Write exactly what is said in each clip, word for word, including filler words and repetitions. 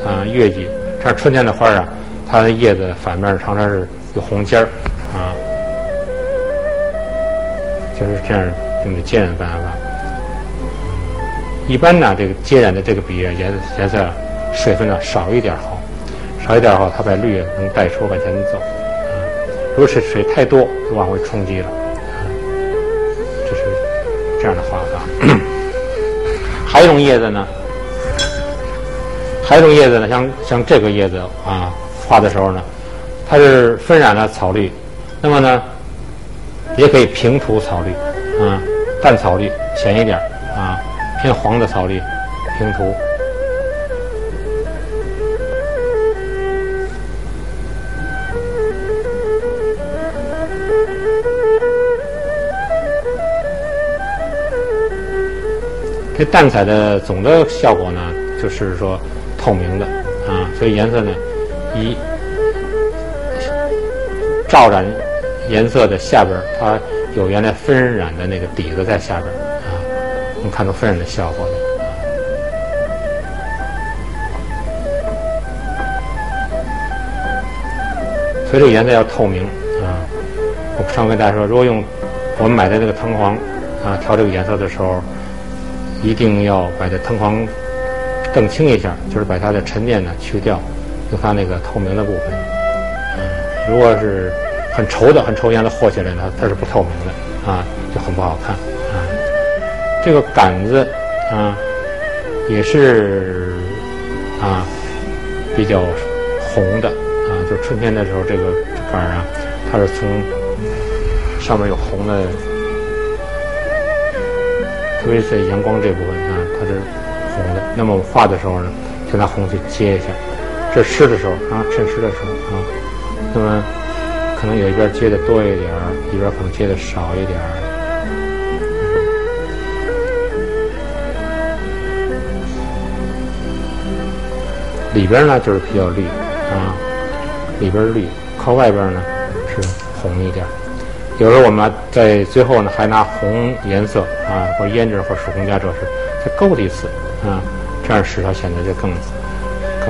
啊、月季。这样春天的花啊，它的叶子反面常常是有红尖儿啊，就是这样用的接染办法。一般呢，这个接染的这个比颜颜色水分呢少一点好，少一点好，它把绿能带出往前走。啊，如果是水太多，就往回冲击了。啊，这是这样的画法。还有一种叶子呢，还有一种叶子呢，像像这个叶子啊，画的时候呢，它是分染了草绿，那么呢，也可以平涂草绿，啊，淡草绿浅一点啊。偏黄的草绿平涂，这淡彩的总的效果呢，就是说透明的啊，所以颜色呢，一照染颜色的下边，它有原来分染的那个底子在下边。能看出分染的效果来。所以这个颜色要透明啊！我常跟大家说，如果用我们买的这个藤黄啊调这个颜色的时候，一定要把这藤黄澄清一下，就是把它的沉淀呢去掉，用它那个透明的部分。嗯，如果是很稠的、很稠颜色和起来呢，它是不透明的啊，就很不好看啊。这个杆子啊，也是啊比较红的啊，就是春天的时候，这个杆啊，它是从上面有红的，特别是阳光这部分啊，它是红的。那么我画的时候呢，就拿红去接一下。这湿的时候啊，趁湿的时候啊，那么可能有一边接的多一点儿，一边可能接的少一点儿。里边呢就是比较绿啊，里边绿，靠外边呢是红一点。有时候我们在最后呢还拿红颜色啊，或胭脂或手工加这是再勾一次啊，这样使它显得就更更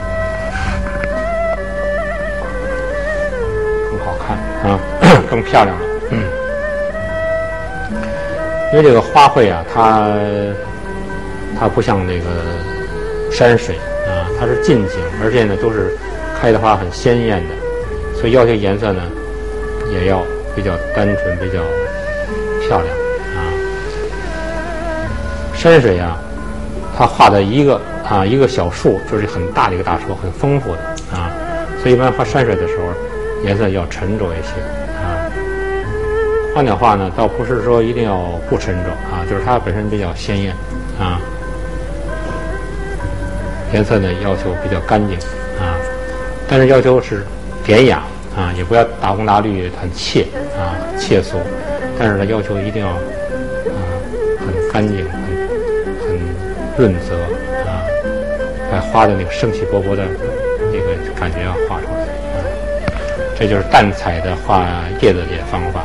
更好看啊，更漂亮了。嗯，因为这个花卉啊，它它不像那个山水。啊，它是近景，而且呢都是开的花很鲜艳的，所以要求颜色呢也要比较单纯、比较漂亮啊。山水啊，它画的一个啊一个小树就是很大的一个大树，很丰富的啊，所以一般画山水的时候，颜色要沉着一些啊。花鸟画呢，倒不是说一定要不沉着啊，就是它本身比较鲜艳啊。颜色呢要求比较干净啊，但是要求是典雅啊，也不要大红大绿很怯啊怯俗，但是呢要求一定要啊很干净、很很润泽啊，把花的那个生气勃勃的这个感觉要画出来啊。这就是淡彩的画叶子的方法。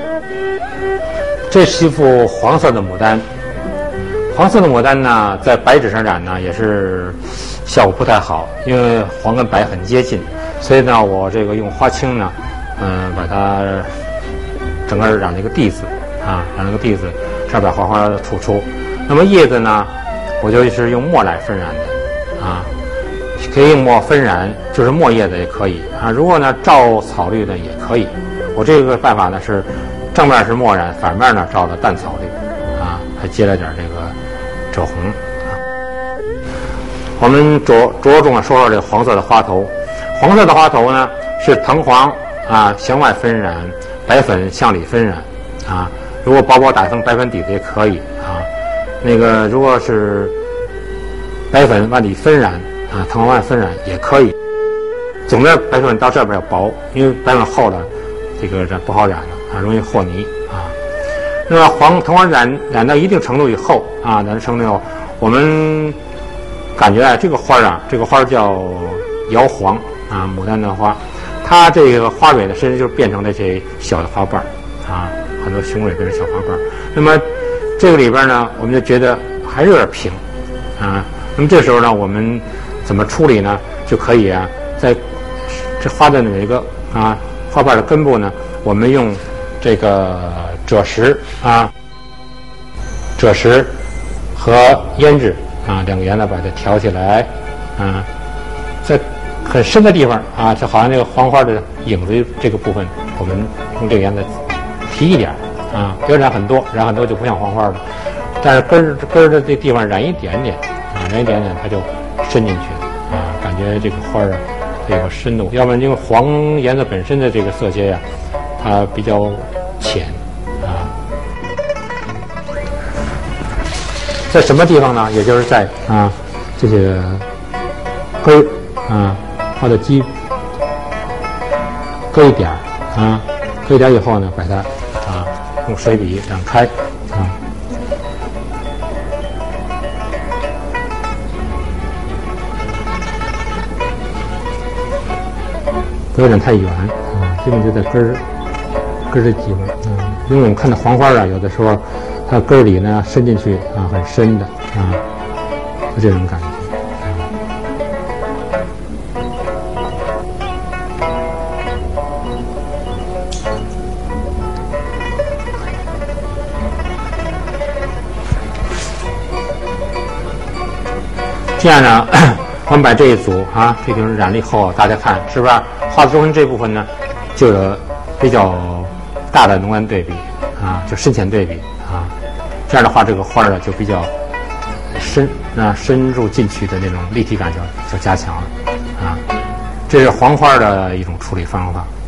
这是一幅黄色的牡丹。黄色的牡丹呢，在白纸上染呢，也是效果不太好，因为黄跟白很接近，所以呢，我这个用花青呢，嗯、呃，把它整个染了一个地字啊，染了个地字，这样把花花突出。那么叶子呢，我就是用墨来分染的啊，可以用墨分染，就是墨叶子也可以啊。如果呢照草绿呢也可以。我这个办法呢是正面是墨染，反面呢照了淡草绿啊，还接了点这个赭红啊。我们着着重的说说这个黄色的花头。黄色的花头呢是藤黄啊向外分染，白粉向里分染啊。如果薄薄打一层白粉底子也可以啊。那个如果是白粉往里分染啊，藤黄往外分染也可以。总的白粉到这边要薄，因为白粉厚了，这个染不好染了啊，容易和泥啊。那么黄藤黄染染到一定程度以后啊，染到程度以后，我们感觉啊，这个花啊，这个花叫摇黄啊，牡丹的花，它这个花蕊呢，甚至就变成这些小的花瓣啊，很多雄蕊变成小花瓣。那么这个里边呢，我们就觉得还是有点平啊。那么这时候呢，我们怎么处理呢？就可以啊，在这花的每个啊花瓣的根部呢，我们用这个赭石啊，赭石和胭脂啊两个颜色把它调起来啊，在很深的地方啊，就好像那个黄花的影子这个部分，我们用这个颜色提一点啊，不要染很多，染很多就不像黄花了。但是根儿根儿的这地方染一点点啊，染一点点它就深进去了啊，感觉这个花儿啊这个深度，要不然因为黄颜色本身的这个色阶呀、啊，它比较浅啊。在什么地方呢？也就是在啊这些根儿啊花的基搁一点儿啊，搁一点儿以后呢，把它啊用水笔染开啊。不要染太远啊，基本就在根儿根儿这地方啊。因为我们看到黄花啊，有的时候它根儿里呢伸进去啊，很深的啊，就这种感觉。这样呢，我们把这一组啊，这地方染了以后，大家看是不是？画的中间这部分呢，就有比较大的浓淡对比啊，就深浅对比啊。这样的话，这个花儿啊就比较深啊深入进去的那种立体感就就加强了啊。这是黄花的一种处理方法。